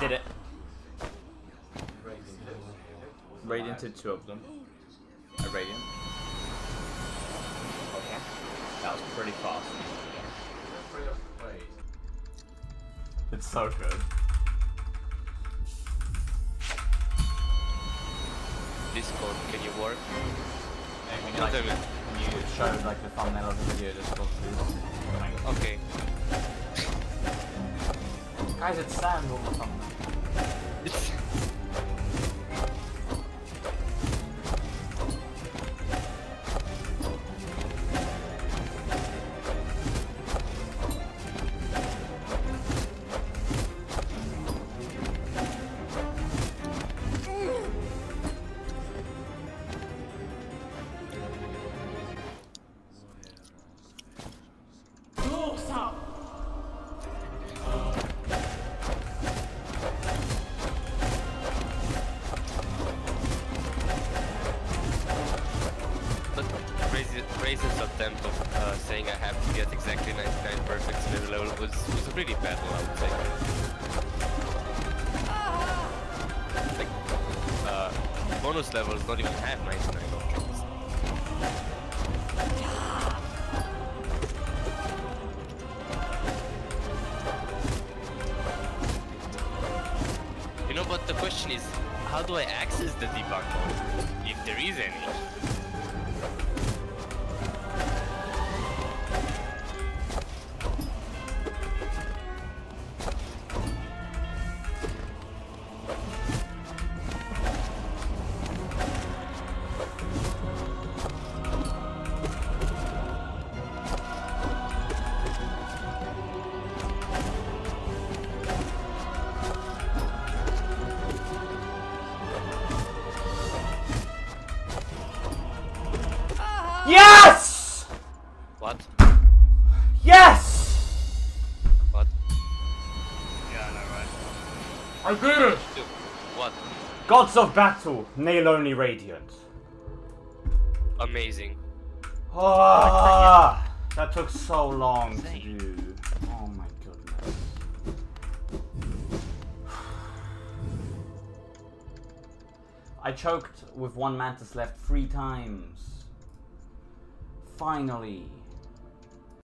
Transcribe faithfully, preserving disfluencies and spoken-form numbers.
did it. Radiant did two of them. A Radiant. Okay. That was pretty fast. It's so good. Discord, can you work? Yeah, when you, like, when you show like the thumbnail of the video, Discord, please. Okay. Guys, it's sand on the thumbnail. It's Raisin's attempt of uh, saying I have to get exactly ninety-nine perfects in every level was, was a pretty bad one, I would say. Like, uh, bonus levels don't even have ninety-nine objects. You know, but the question is, how do I access the debug mode, if there is any? Yes! What? Yes! What? Yeah, I know, right? I did it! What? Gods of Battle, Nail Only Radiant. Amazing. Ah, that took so long to do. Oh my goodness. I choked with one Mantis left three times. Finally.